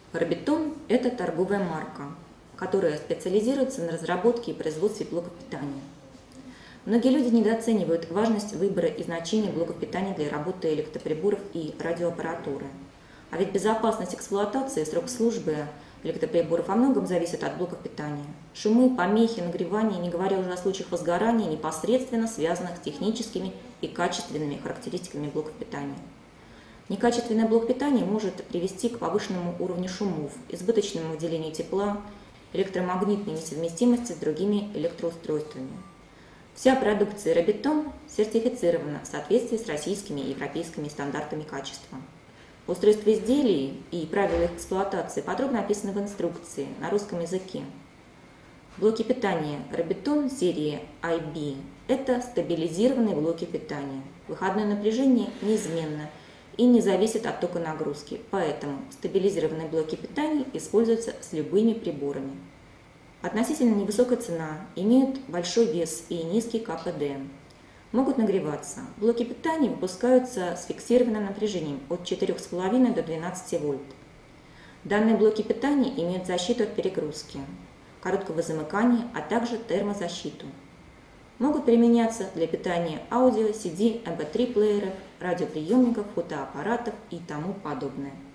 Робитон – это торговая марка, которая специализируется на разработке и производстве блоков питания. Многие люди недооценивают важность выбора и значения блоков питания для работы электроприборов и радиоаппаратуры. А ведь безопасность эксплуатации и срок службы электроприборов во многом зависят от блоков питания. Шумы, помехи, нагревание, не говоря уже о случаях возгорания, непосредственно связанных с техническими и качественными характеристиками блоков питания. Некачественный блок питания может привести к повышенному уровню шумов, избыточному выделению тепла, электромагнитной несовместимости с другими электроустройствами. Вся продукция Робитон сертифицирована в соответствии с российскими и европейскими стандартами качества. Устройство изделий и правила их эксплуатации подробно описаны в инструкции на русском языке. Блоки питания Робитон серии IB – это стабилизированные блоки питания. Выходное напряжение неизменно и не зависит от тока нагрузки, поэтому стабилизированные блоки питания используются с любыми приборами. Относительно невысокая цена, имеют большой вес и низкий КПД. Могут нагреваться. Блоки питания выпускаются с фиксированным напряжением от 4,5 до 12 вольт. Данные блоки питания имеют защиту от перегрузки, короткого замыкания, а также термозащиту. Могут применяться для питания аудио, CD, MP3 плееров, радиоприемников, фотоаппаратов и тому подобное.